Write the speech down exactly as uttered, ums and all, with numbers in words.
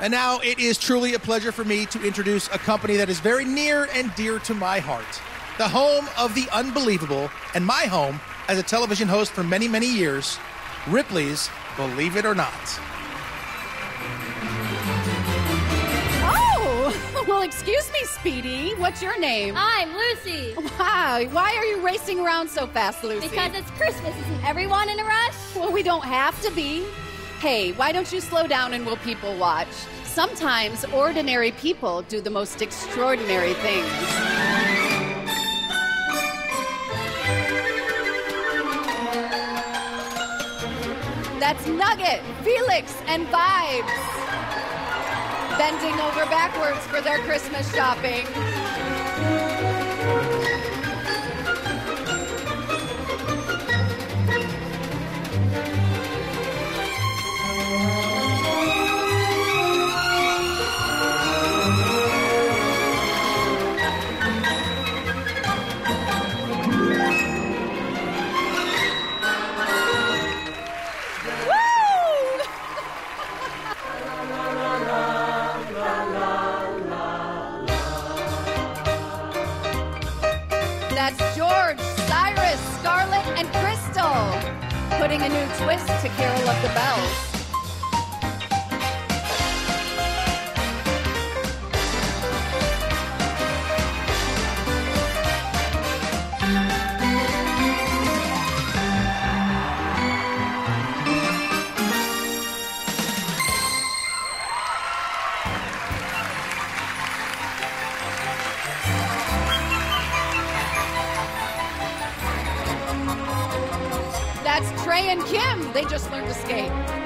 And now it is truly a pleasure for me to introduce a company that is very near and dear to my heart. The home of the unbelievable, and my home as a television host for many, many years, Ripley's Believe It or Not. Oh, well, excuse me, Speedy. What's your name? I'm Lucy. Wow, why are you racing around so fast, Lucy? Because it's Christmas. Isn't everyone in a rush? Well, we don't have to be. Hey, why don't you slow down and we'll people watch? Sometimes ordinary people do the most extraordinary things. That's Nugget, Felix, and Vibez. Bending over backwards for their Christmas shopping. That's George, Cyrus, Scarlett, and Krystal, putting a new twist to Carol of the Bells. That's Trey and Kim. They just learned to skate.